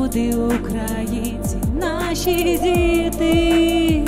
люди, українці, наші діти.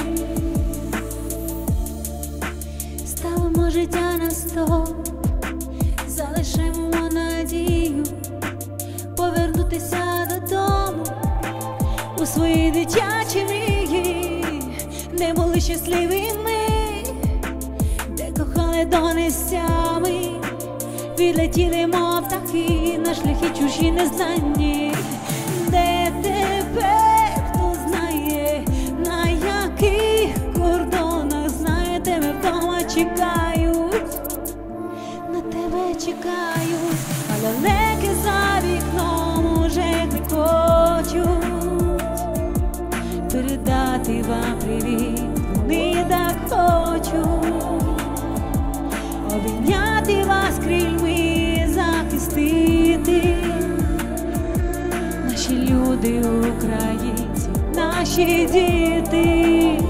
Ставимо життя на стол, залишимо надію повернутися додому у свої дитячі мрії, де були щасливі ми, де кохали донестями, відлетіли, мов птахи, на шляхи чужі незнані. Де тепер, хто знає, на яких кордонах, знає, тебе вдома чекають, на тебе чекають, а лелеки за вікном уже кликочуть передати вам привіт, вони так хочуть обійняти вас крильми, захистити. Наші люди, українці, наші діти.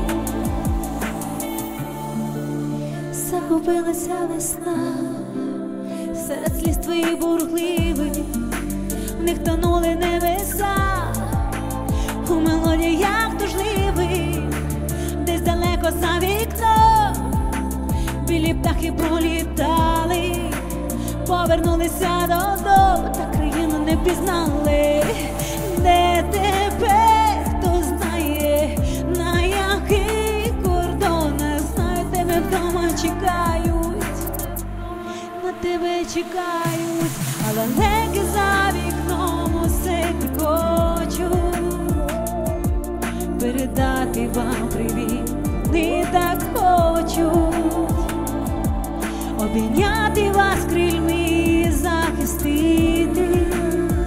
Загубилася весна серед сліз твоїх бурхливих, в них тонули небеса у мелодіях тужливих, десь далеко за вікном білі птахи пролітали, повернулися додому, та країну не пізнали. Де тепер, хто знає, на яких кордонах, знає, тебе вдома чекають, на тебе чекають, а лелеки за вікном усе кликочуть передати вам привіт, вони так хочуть обійняти вас крильми, захистити.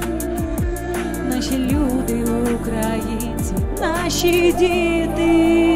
Наші люди, українці, наші діти.